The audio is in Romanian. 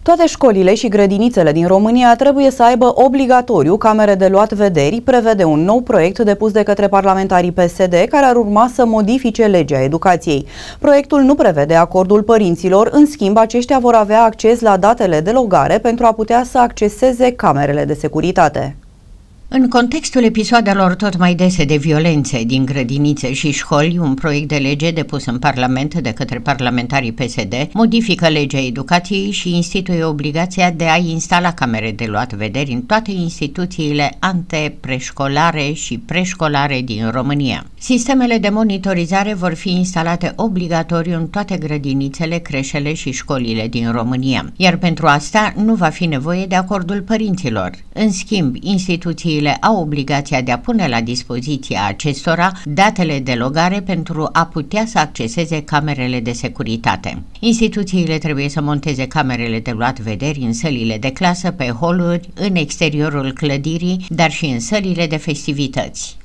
Toate școlile și grădinițele din România trebuie să aibă obligatoriu camere de luat vederi, prevede un nou proiect depus de către parlamentarii PSD, care ar urma să modifice legea educației. Proiectul nu prevede acordul părinților, în schimb aceștia vor avea acces la datele de logare pentru a putea să acceseze camerele de securitate. În contextul episoadelor tot mai dese de violențe din grădinițe și școli, un proiect de lege depus în Parlament de către parlamentarii PSD modifică legea educației și instituie obligația de a instala camere de luat vederi în toate instituțiile antepreșcolare și preșcolare din România. Sistemele de monitorizare vor fi instalate obligatoriu în toate grădinițele, creșele și școlile din România, iar pentru asta nu va fi nevoie de acordul părinților. În schimb, instituțiile au obligația de a pune la dispoziția acestora datele de logare pentru a putea să acceseze camerele de securitate. Instituțiile trebuie să monteze camerele de luat vederi în sălile de clasă, pe holuri, în exteriorul clădirii, dar și în sălile de festivități.